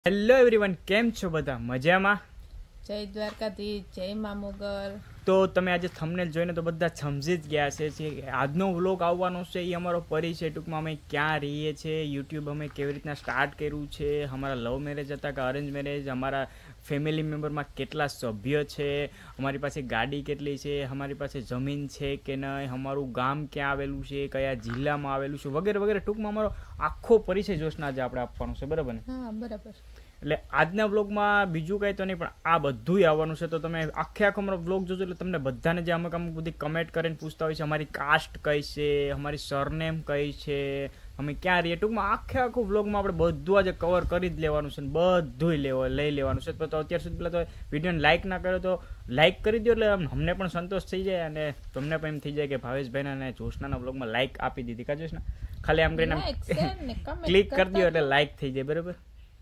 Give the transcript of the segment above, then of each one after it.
Hello everyone, કેમ છો બધા? મજામાં? જય દ્વારકાધીશ, જય મા મોગલ. તો તમે આજે થંબનેલ જોઈને તો બધા સમજી જ ગયા છે કે આજનો વ્લોગ આવવાનો છે એ અમારો પરિચય, ટૂંકમાં અમે ક્યાં રહીએ છીએ, યુટ્યુબ અમે કેવી રીતના સ્ટાર્ટ કર્યું છે, અમારા લવ મેરેજ હતા કે અરેન્જ મેરેજ, અમારા ફેમિલી મેમ્બરમાં કેટલા સભ્ય છે, અમારી પાસે ગાડી કેટલી છે, અમારી પાસે જમીન છે કે નહીં, અમારું ગામ ક્યાં આવેલું છે, કયા જિલ્લામાં આવેલું છે, વગેરે વગેરે. ટૂંકમાં અમારો આખો પરિચય જોશના આજે આપણે આપવાનો છે, બરાબર ને? હા, બરાબર. એટલે આજના વ્લોગમાં બીજું કંઈ તો નહીં, પણ આ બધુંય આવવાનું છે. તો તમે આખો અમારો વ્લોગ જોજો એટલે તમને બધાને જે અમુક બધી કમેન્ટ કરીને પૂછતા હોય છે અમારી કાસ્ટ કઈ છે, અમારી સરનેમ કઈ છે, અમે ક્યાં રહીએ, ટૂંકમાં આખું વ્લોગમાં આપણે બધું આજે કવર કરી જ લેવાનું છે, બધુંય લઈ લેવાનું છે. તો અત્યાર સુધી પહેલાં તો વિડીયોને લાઇક ના કર્યો તો લાઇક કરી દો, એટલે અમને પણ સંતોષ થઈ જાય અને તમને પણ એમ થઈ જાય કે ભાવેશભાઈના અને જોશનાના વ્લોગમાં લાઇક આપી દીધી. કા જોશના? ખાલી આમ કરીને ક્લિક કરી દો એટલે લાઇક થઈ જાય, બરાબર?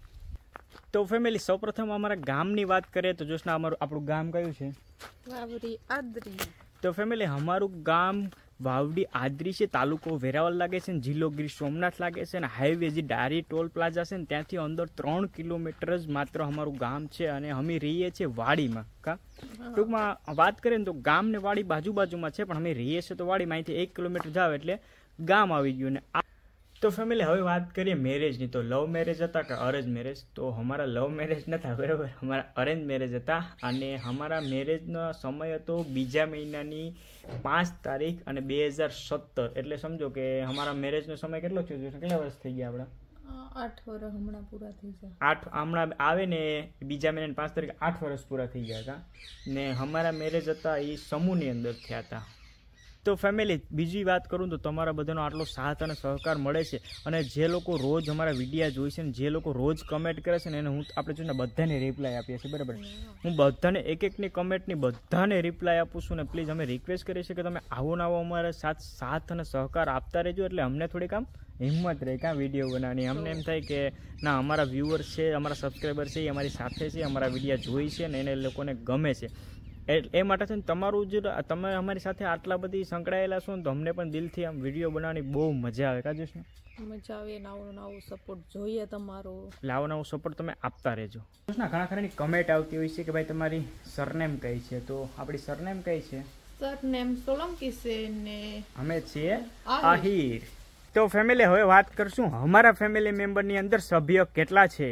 તો ફેમિલી, સૌપ્રથમ અમારા ગામની વાત કરીએ તો જોશના આપણું ગામ કયું છે? વાવડી આદરી. તો ફેમિલી, અમારું ગામ વાવડી આદરી છે, તાલુકો વેરાવળ લાગે છે, જિલ્લો ગીર સોમનાથ લાગે છે, અને હાઈવે જે ડારી ટોલ પ્લાઝા છે ને ત્યાંથી અંદર 3 કિલોમીટર જ માત્ર અમારું ગામ છે, અને અમે રહીએ છીએ વાડીમાં. કા ટૂંકમાં વાત કરીએ ને તો ગામ ને વાડી બાજુમાં છે, પણ અમે રહીએ છીએ તો વાડીમાં. અહીંથી 1 કિલોમીટર જાવ એટલે ગામ આવી ગયું. ને તો ફેમિલી, હવે વાત કરીએ મેરેજની. તો લવ મેરેજ હતા કે અરેન્જ મેરેજ? તો અમારા લવ મેરેજ નતા, બરાબર, અમારા અરેન્જ મેરેજ હતા. અને અમારા મેરેજનો સમય હતો 2 મહિનાની 5 તારીખ અને 2017. એટલે સમજો કે અમારા મેરેજનો સમય કેટલો થયો છે? કેટલા વર્ષ થઈ ગયા આપણા? 8 વર્ષ હમણાં પૂરા થઈ ગયા. 8 હમણાં આવે ને 2 મહિનાની 5 તારીખ, 8 વર્ષ પૂરા થઈ ગયા હતા. ને અમારા મેરેજ હતા એ સમૂહની અંદર થયા હતા. તો ફેમિલી, બીજી વાત કરું તો તમારા બધાનો આટલો સાથ અને સહકાર મળે છે, અને જે લોકો રોજ અમારા વિડીયા જોઈ છે ને જે લોકો રોજ કમેન્ટ કરે છે ને એને આપણે જોઈને બધાને રિપ્લાય આપીએ છીએ, બરાબર? હું બધાને એકની કમેન્ટની બધાને રિપ્લાય આપું છું. ને પ્લીઝ અમે રિક્વેસ્ટ કરીએ છીએ કે તમે આવો ને આવો અમારા સાથ અને સહકાર આપતા રહેજો, એટલે અમને થોડીક આમ હિંમત રહે કાં વિડીયો બનાવવાની. અમને એમ થાય કે ના, અમારા વ્યુઅર્સ છે, અમારા સબસ્ક્રાઈબર છે, એ અમારી સાથે છે, અમારા વિડીયા જોઈ છે ને એને લોકોને ગમે છે. એ માટે છે ને તમારું જે તમે અમારી સાથે આટલા બધી સંકળાયેલા છો ને તો અમને પણ દિલથી આમ વિડીયો બનાવવાની બહુ મજા આવે. કાજુ છે, મજા આવે. નવો સપોર્ટ જોઈએ તમારો. નવો સપોર્ટ તમે આપતા રહેજો. ઘણા ખરાની કમેન્ટ આવતી હોય છે કે ભાઈ તમારી સરનેમ કઈ છે? તો આપણી સરનેમ કઈ છે? સરનેમ સોલંકી છે ને અમે છીએ આહિર. તો ફેમિલી, હવે વાત કરશું અમારા ફેમિલી મેમ્બરની અંદર સભ્ય કેટલા છે?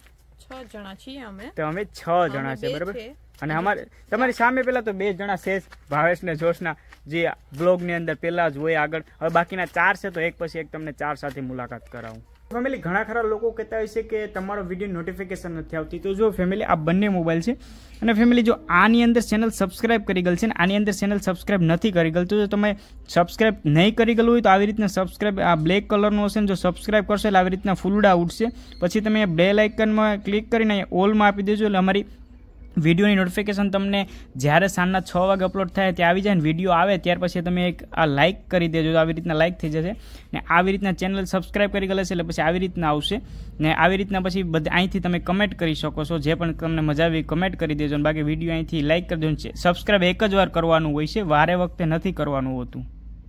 6 જણા છીએ અમે. તો અમે 6 જણા છે, બરાબર. અને અમારે તમારી સામે પેલા તો 2 જણા છે, ભાવેશ ને જોશના, જે બ્લોગ ની અંદર પેલા જ હોય આગળ. હવે બાકીના 4 છે, તો એક પછી એક તમને 4 સાથે મુલાકાત કરાવું. ફેમિલી, ઘણા ખરા લોકો કહેતા હોય છે કે તમારો વિડીયો નોટિફિકેશન નથી આવતી. તો જો ફેમિલી, આ બંને મોબાઈલ છે, અને ફેમિલી જો આની અંદર ચેનલ સબસ્ક્રાઇબ કરી ગયેલ છે ને આની અંદર ચેનલ સબસ્ક્રાઇબ નથી કરી ગયેલ, તો જો તમે સબસ્ક્રાઇબ નહીં કરી ગયેલું હોય તો આવી રીતના સબસ્ક્રાઇબ, આ બ્લેક કલરનું હશે ને, જો સબસ્ક્રાઇબ કરશો એટલે આવી રીતના ફૂલડા ઉઠશે. પછી તમે બેલ આઇકનમાં ક્લિક કરીને અહીંયા ઓલમાં આપી દેજો, એટલે અમારી વિડીયોની નોટિફિકેશન તમને જ્યારે સાંજના 6 વાગે અપલોડ થાય ત્યાં આવી જાય. ને વિડીયો આવે ત્યાર પછી તમે એક આ લાઇક કરી દેજો, આવી રીતના લાઇક થઈ જશે. ને આવી રીતના ચેનલ સબસ્ક્રાઇબ કરી ગયેલ છે એટલે પછી આવી રીતના આવશે. ને આવી રીતના પછી અહીંથી તમે કમેન્ટ કરી શકો છો, જે પણ તમને મજા આવી કમેન્ટ કરી દેજો. અને બાકી વિડીયો અહીંથી લાઇક કરી દેજો. સબસ્ક્રાઇબ એક જ વાર કરવાનું હોય છે, વારે વખતે નથી કરવાનું હોતું.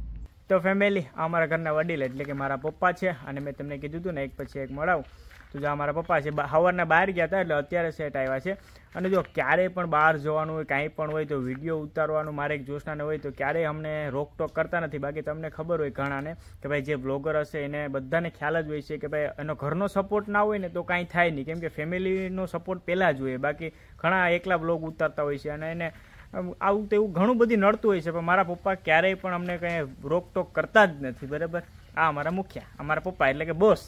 તો ફેમિલી, અમારા ઘરના વડીલ એટલે કે મારા પપ્પા છે, અને મેં તમને કીધું હતું ને એક પછી એક મળાવું. તો જો અમારા પપ્પા છે, સવારના બહાર ગયા હતા એટલે અત્યારે સેટ આવ્યા છે. અને જો ક્યારેય પણ બહાર જવાનું હોય, કાંઈ પણ હોય તો વિડીયો ઉતારવાનું મારે એક જોશનાને હોય તો ક્યારેય અમને રોકટોક કરતા નથી. બાકી તમને ખબર હોય ઘણાને કે ભાઈ જે બ્લોગર હશે એને બધાને ખ્યાલ જ હોય છે કે ભાઈ એનો ઘરનો સપોર્ટ ના હોય ને તો કાંઈ થાય નહીં, કેમ કે ફેમિલીનો સપોર્ટ પહેલાં જ હોય. બાકી ઘણા એકલા બ્લોગ ઉતારતા હોય છે, અને એને આવું તેવું ઘણું બધી નડતું હોય છે, પણ મારા પપ્પા ક્યારેય પણ અમને કંઈ રોકટોક કરતા જ નથી, બરાબર. આ અમારા મુખ્ય, અમારા પપ્પા એટલે કે બોસ.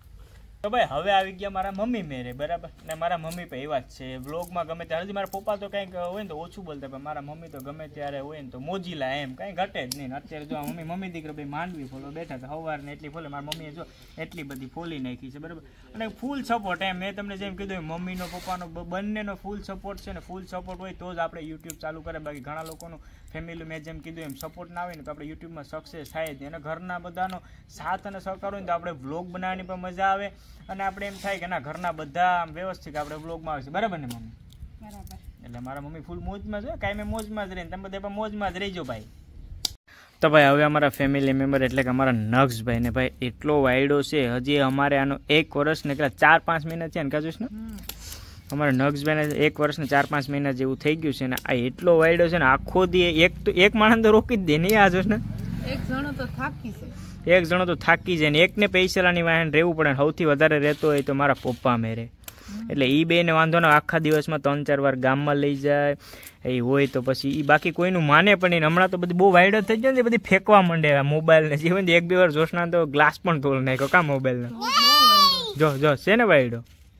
તો ભાઈ, હવે આવી ગયા મારા મમ્મી મેરે, બરાબર. ને મારા મમ્મી પણ એવા જ છે, વ્લોગમાં ગમે ત્યારે. હજી મારા પપ્પા તો કંઈક હોય ને તો ઓછું બોલતા, પણ મારા મમ્મી તો ગમે ત્યારે હોય ને તો મોજીલા, એમ કાંઈ ઘટે જ નહીં. અત્યારે જો મમ્મી દીકરો ભાઈ માંડવી ફોલો બેઠા હતા, સવારને એટલી ફોલે મારા મમ્મીએ જો એટલી બધી ફોલી નાખી છે, બરાબર. અને ફૂલ સપોર્ટ, એમ મેં તમને જેમ કીધું મમ્મીનો પપ્પાનો બંનેનો ફૂલ સપોર્ટ છે. ને ફૂલ સપોર્ટ હોય તો જ આપણે યુટ્યુબ ચાલુ કરે. બાકી ઘણા લોકોનું ફેમિલી, મેં જેમ કીધું એમ સપોર્ટ ના હોય ને તો આપણે યુટ્યુબમાં સક્સેસ થાય જ નહીં. અને ઘરના બધાનો સાથ અને સહકાર હોય ને તો આપણે વ્લોગ બનાવવાની પણ મજા આવે, અને આપણે એમ થાય કે ના ઘરના બધા વ્યવસ્થિત આપણે વ્લોગમાં આવે છે, બરાબર ને મમ્મી? બરાબર. એટલે મારા મમ્મી ફૂલ મોજમાં જ હોય, કાંઈ મેં મોજમાં જ રહીને તમે બધા પણ મોજમાં જ રહીજો ભાઈ. તો ભાઈ હવે અમારા ફેમિલી મેમ્બર એટલે કે અમારા નક્ષભાઈ ને ભાઈ એટલો વાયડો છે, હજી અમારે આનો 1 વર્ષ ને 4-5 મહિના થયા ને કાજુસ ને અમારા નક્ષભાઈને 1 વર્ષ ને 4-5 મહિના જેવું થઈ ગયું છે ને આ એટલો વાયડો છે ને આખો દી એક માણસ તો રોકી જ દે નહીં આ જોશ ને એક જણો તો થાકી જાય ને એકને પૈસાની વાહન રહેવું પડે. સૌથી વધારે રહેતો હોય તો મારા પપ્પા મેરે, એટલે એ બેને વાંધો ના આખા દિવસમાં 3-4 વાર ગામમાં લઈ જાય એ હોય તો પછી એ બાકી કોઈનું માને પણ નહીં. હમણાં તો બધી બહુ વાયડો થઈ જાય ને બધી ફેંકવા માંડે મોબાઈલ ને જીવન 1-2 વાર જોશના તો ગ્લાસ પણ તોડી નાખ્યો કા મોબાઈલ ને જો છે ને વાયડો.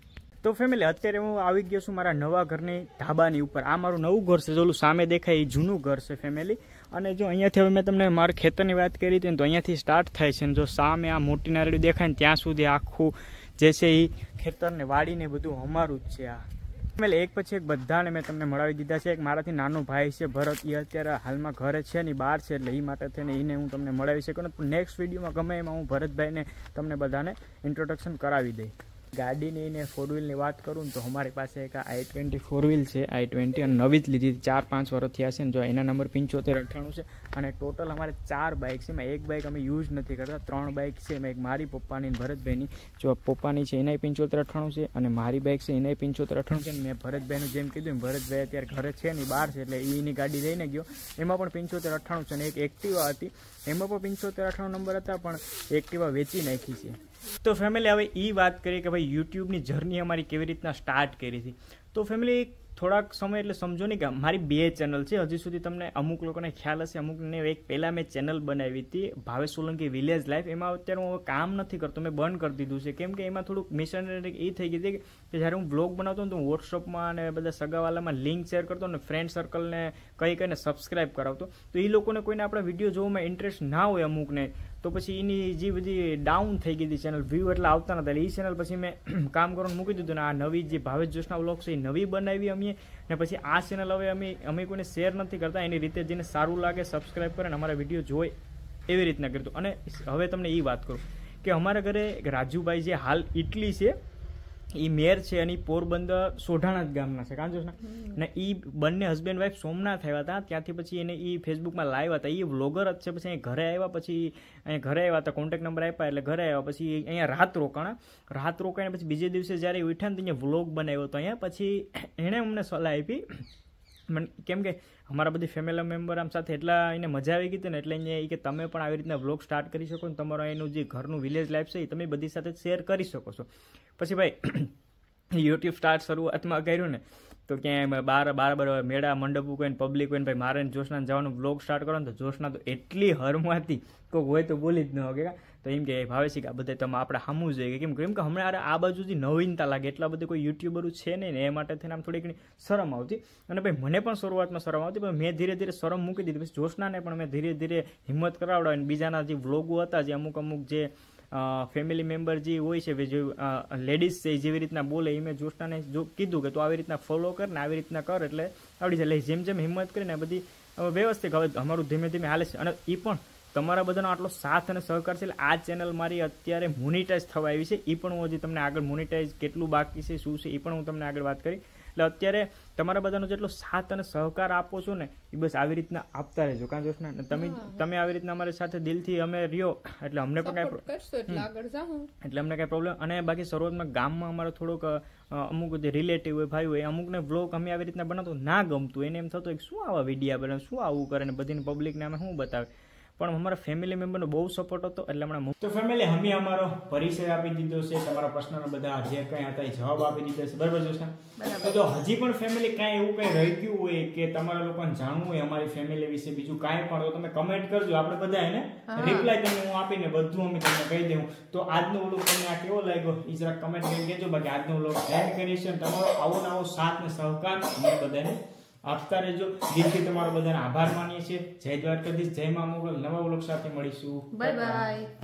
તો ફેમિલી અત્યારે હું આવી ગયો છું મારા નવા ઘરની ધાબાની ઉપર. આ મારું નવું ઘર છે, જોલું સામે દેખાય એ જૂનું ઘર છે ફેમિલી. અને જો અહીંયાથી હવે મેં તમને મારા ખેતરની વાત કરી હતી ને તો અહીંયાથી સ્ટાર્ટ થાય છે ને જો સામે આ મોટી નારળી દેખાય ને ત્યાં સુધી આખું જે છે એ ખેતરને વાડીને બધું અમારું જ છે. આ ફેમિલી એક પછી એક બધાને મેં તમને મળાવી દીધા છે. એક મારાથી નાનો ભાઈ છે ભરત, એ અત્યારે હાલમાં ઘરે છે ને બહાર છે, એટલે એ માટે થઈને એને હું તમને મળાવી શકું. નેક્સ્ટ વિડીયોમાં ગમે એમાં હું ભરતભાઈને તમને બધાને ઇન્ટ્રોડક્શન કરાવી દઈ. ગાડીની ને 4 વ્હીલની વાત કરું ને તો અમારી પાસે એક i20 4 વ્હીલ છે, i20 અને નવી જ લીધી 4-5 વર્ષ થયા છે ને જો એના નંબર 7598 છે. અને ટોટલ અમારે 4 બાઇક છે, એમાં એક બાઇક અમે યુઝ નથી કરતા, 3 બાઇક છે. એમાં એક મારી પપ્પાની ને ભરતભાઈની. જો પપ્પાની છે એનાય 7598 છે અને મારી બાઇક છે એનાય 7598 છે. અને મેં ભરતભાઈનું જેમ કીધું ભરતભાઈ અત્યારે ઘરે છે ને બહાર છે એટલે એની ગાડી લઈને ગયો, એમાં પણ 7598 છે. અને એક એક્ટિવા હતી એમાં પણ 7598 નંબર હતા, પણ એક્ટિવા વેચી નાખી છે. તો ફેમિલી હવે એ વાત કરીએ કે ભાઈ યુટ્યુબની જર્ની અમારી કેવી રીતના સ્ટાર્ટ કરી હતી. તો ફેમિલી થોડાક સમય એટલે સમજો નહીં કે મારી 2 ચેનલ છે. હજી સુધી તમને અમુક લોકોને ખ્યાલ હશે, અમુકને એક પહેલાં મેં ચેનલ બનાવી હતી ભાવેશ સોલંકી વિલેજ લાઈફ. એમાં અત્યારે હું હવે કામ નથી કરતો, મેં બંધ કરી દીધું છે. કેમ કે એમાં થોડુંક મિસઅન્ડરસ્ટેન્ડિંગ એ થઈ ગઈ હતી કે જ્યારે હું બ્લોગ બનાવતો ને તો હું વોટ્સઅપમાં અને બધા સગાવાલામાં લિંક શેર કરતો ને ફ્રેન્ડ સર્કલને કહીને સબસ્ક્રાઈબ કરાવતો. તો એ લોકોને કોઈને આપણા વિડીયો જોવામાં ઇન્ટરેસ્ટ ના હોય અમુકને, તો પછી એની જે બધી ડાઉન થઈ ગઈ હતી ચેનલ, વ્યૂ એટલે આવતા નતા. એટલે એ ચેનલ પછી મેં કામ કરવાનું મૂકી દીધું ને આ નવી જે ભાવેશ જોશના વ્લોગ છે એ નવી બનાવી અમે. ને પછી આ ચેનલ હવે અમે કોઈને શેર નથી કરતા, એની રીતે જેને સારું લાગે સબસ્ક્રાઈબ કરે ને અમારા વિડીયો જોઈ એવી રીતના કરતું. અને હવે તમને એ વાત કરું કે અમારા ઘરે રાજુભાઈ જે હાલ ઇટલી છે એ મેર છે અને પોરબંદર સોઢાણા જ ગામના છે કાંજોસના. ને એ બંને હસબેન્ડ વાઈફ સોમનાથ આવ્યા હતા, ત્યાંથી પછી એને એ ફેસબુકમાં લાવ્યા હતા. એ વ્લોગર જ છે. પછી અહીં ઘરે આવ્યા, પછી અહીંયા ઘરે આવ્યા હતા, કોન્ટેક્ટ નંબર આપ્યા એટલે ઘરે આવ્યા. પછી અહીંયા રાત રોકાઈને પછી બીજે દિવસે જ્યારે ઉઠ્યા ને તો અહીંયા વ્લોગ બનાવ્યો હતો અહીંયા. પછી એણે અમને સલાહ આપી, કેમ કે અમારા બધી ફેમિલી મેમ્બર આમ સાથે એટલા એને મજા આવી ગઈ હતી ને એટલે અહીંયા કે તમે પણ આવી રીતના વ્લોગ સ્ટાર્ટ કરી શકો ને તમારું એનું જે ઘરનું વિલેજ લાઈફ છે એ તમે બધી સાથે શેર કરી શકો છો. પછી ભાઈ યુટ્યુબ સ્ટાર્ટ શરૂઆતમાં કર્યું ને તો ક્યાંય બાર મેળા મંડપ કોઈ પબ્લિક હોય ને ભાઈ મારે જોશના જવાનું વ્લોગ સ્ટાર્ટ કરો ને તો જોશના તો એટલી હરમાંથી કોઈ હોય તો બોલી જ ન હોય તો એમ કે ભાવે છે કે આ બધા તમે આપણે સામું જોઈએ. કેમ કે હમણાં આ બાજુથી નવીનતા લાગે, એટલા બધા કોઈ યુટ્યુબરો છે નહીં ને એ માટે થઈને આમ થોડી ઘણી શરમ આવતી. અને ભાઈ મને પણ શરૂઆતમાં શરમ આવતી, પણ મેં ધીરે ધીરે શરમ મૂકી દીધી. પછી જોશનાને પણ મેં ધીરે ધીરે હિંમત કરાવડાવી. અને બીજાના જે વ્લોગો હતા જે અમુક જે ફેમિલી મેમ્બર જે હોય છે જે લેડીઝ છે જેવી રીતના બોલે એ મેં જોશનાને કીધું કે તું આવી રીતના ફોલો કર ને આવી રીતના કર એટલે આવડી જાય. જેમ જેમ હિંમત કરીને બધી વ્યવસ્થિત હવે અમારું ધીમે ધીમે હાલે છે. અને એ પણ તમારા બધાનો આટલો સાથ અને સહકાર છે એટલે આ ચેનલ મારી અત્યારે મોનિટાઈઝ થવા આવી છે. એ પણ હું હજી તમને આગળ મોનિટાઈઝ કેટલું બાકી છે શું છે એ પણ હું તમને આગળ વાત કરી. એટલે અત્યારે તમારા બધાનો જેટલો સાથ અને સહકાર આપો છો ને એ બસ આવી રીતના આપતા રહેજો. કારણ જોશના તમે આવી રીતના અમારી સાથે દિલથી અમે રહ્યો એટલે અમને પણ એટલે અમને કાંઈ પ્રોબ્લેમ. અને બાકી શરૂઆતમાં ગામમાં અમારો થોડોક અમુક જે રિલેટિવ હોય ભાઈ હોય અમુકને વ્લોગ અમે આવી રીતના બનાવતો ના ગમતું, એને એમ થતું કે શું આવા વિડીયા બનાવે, શું આવું કરે ને બધીને પબ્લિકને અમે શું બતાવે. પણ અમારા ફેમિલી મેમ્બરનો બહુ સપોર્ટ હતો એટલે હમણાં તો ફેમિલી અમે અમારો પરિચય આપી દીધો છે, તમારા પ્રશ્નનો બધા જે કંઈ હતા એ જવાબ આપી દીધો છે. બરાબર છે. તો હજી પણ ફેમિલી કાંઈ એવું કંઈ રહી ગયું હોય કે તમારા લોકોને જાણવું હોય અમારી ફેમિલી વિશે બીજું કાંઈ પણ તો તમે કમેન્ટ કરજો, આપણે બધા એને રિપ્લાય તમને હું આપીને બધું અમે તમને કહી દઉં. તો આજનો વ્લોગ તમને આ કેવો લાગ્યો એ જરા કમેન્ટ કરીને કહેજો. બાકી આજનો વ્લોગ એન્ડ કરીશું. તમારો આવો નવો સાથ ને સહકાર અમે બધાને આપતા રહેજો. દિલથી તમારો બધાને આભાર માનીએ છીએ. જય દ્વારકાધીશ, જય મા મોગલ. નવા વ્લોગ સાથે મળીશું. Bye by.